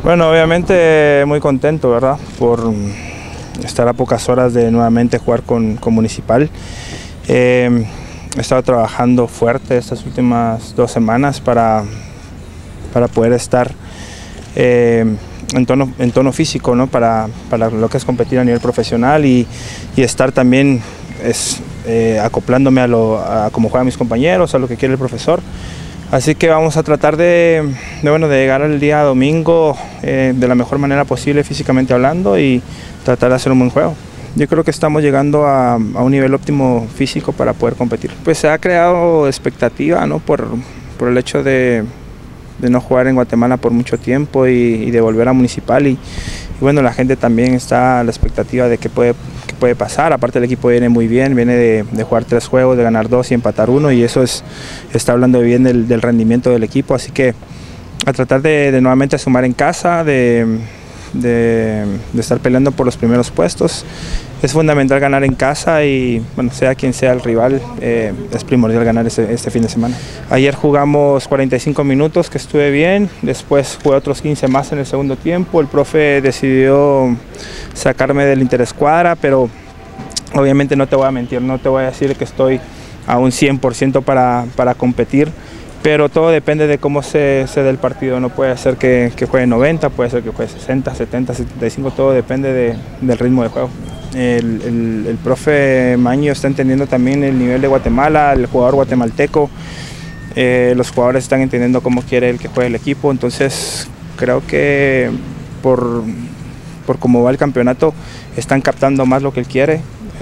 Bueno, obviamente muy contento, ¿verdad? Por estar a pocas horas de nuevamente jugar con Municipal. He estado trabajando fuerte estas últimas 2 semanas para poder estar en tono físico, ¿no? para lo que es competir a nivel profesional y estar también acoplándome a cómo juegan mis compañeros, a lo que quiere el profesor. Así que vamos a tratar de llegar al día domingo de la mejor manera posible físicamente hablando y tratar de hacer un buen juego. Yo creo que estamos llegando a un nivel óptimo físico para poder competir. Pues se ha creado expectativa, ¿no? por el hecho de no jugar en Guatemala por mucho tiempo y de volver a Municipal y bueno, la gente también está a la expectativa de qué puede pasar. Aparte el equipo viene muy bien, viene de jugar 3 juegos, de ganar 2 y empatar 1 y eso está hablando bien del rendimiento del equipo, así que a tratar de nuevamente sumar en casa, de estar peleando por los primeros puestos. Es fundamental ganar en casa y bueno, sea quien sea el rival, es primordial ganar este fin de semana. Ayer jugamos 45 minutos, que estuve bien, después jugué otros 15 más en el segundo tiempo. El profe decidió sacarme del interescuadra, pero obviamente no te voy a mentir, no te voy a decir que estoy a un 100% para competir, pero todo depende de cómo se dé el partido. No puede ser que juegue 90, puede ser que juegue 60, 70, 75, todo depende del ritmo de juego. El profe Maño está entendiendo también el nivel de Guatemala, el jugador guatemalteco, los jugadores están entendiendo cómo quiere él que juegue el equipo, entonces creo que por cómo va el campeonato están captando más lo que él quiere.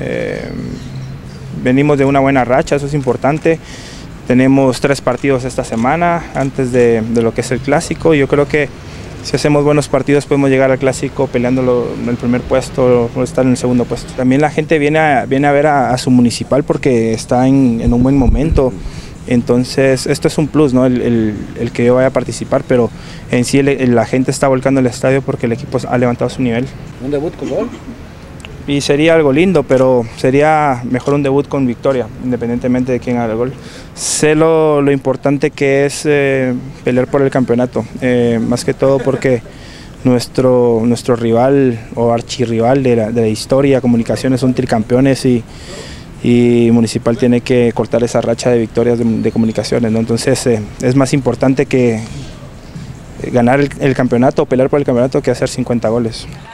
Venimos de una buena racha, eso es importante. Tenemos 3 partidos esta semana antes de lo que es el clásico. Yo creo que si hacemos buenos partidos podemos llegar al clásico peleando el primer puesto o estar en el segundo puesto. También la gente viene a ver a su Municipal porque está en un buen momento. Entonces esto es un plus, ¿no? el que yo vaya a participar, pero en sí la gente está volcando el estadio porque el equipo ha levantado su nivel. ¿Un debut con gol? Y sería algo lindo, pero sería mejor un debut con victoria, independientemente de quién haga el gol. Sé lo importante que es pelear por el campeonato, más que todo porque nuestro rival o archirrival de la historia, Comunicaciones, son tricampeones y Municipal tiene que cortar esa racha de victorias de Comunicaciones, ¿no? Entonces es más importante que ganar el campeonato o pelear por el campeonato que hacer 50 goles.